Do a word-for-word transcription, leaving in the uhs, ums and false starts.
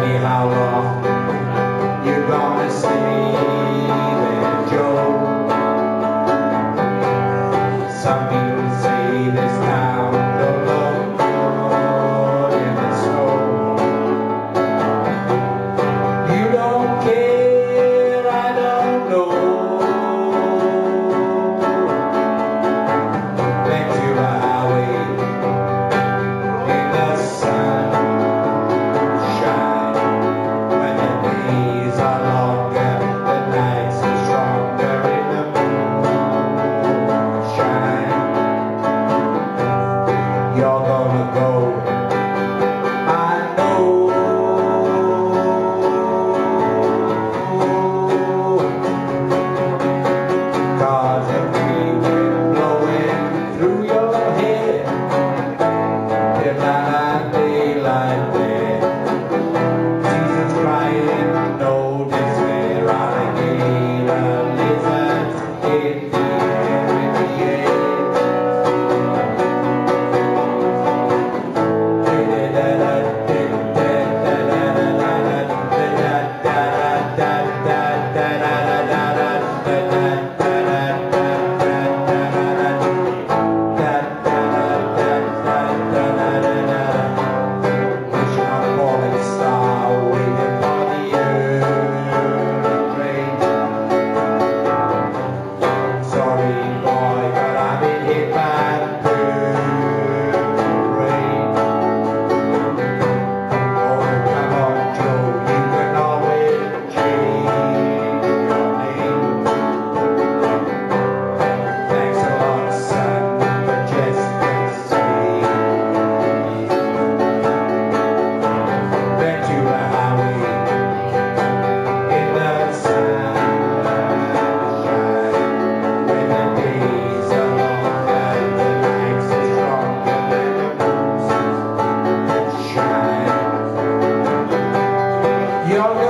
how long you're gonna stay there, Joe. Some people say this town don't look good in the snow. You don't care, I don't know. Ventura Highway in the sunshine. When the days are longer, the nights are stronger in the moonshine. You're gonna go, I know. Cause the free wind blowing through your head, till night daylight there. Seasons crying, no despair. Alligator lizards in the air, in the air. Wishing on a falling star, waiting for the earth rain. Sorry boy, but I've been hit by the perfect rain. Oh, come on, Joe, you can always change your name. Thanks a lot, son, for just the same. Ventura Highway in the sunshine. When the days are longer, the nights are stronger, and the moon's shine. You're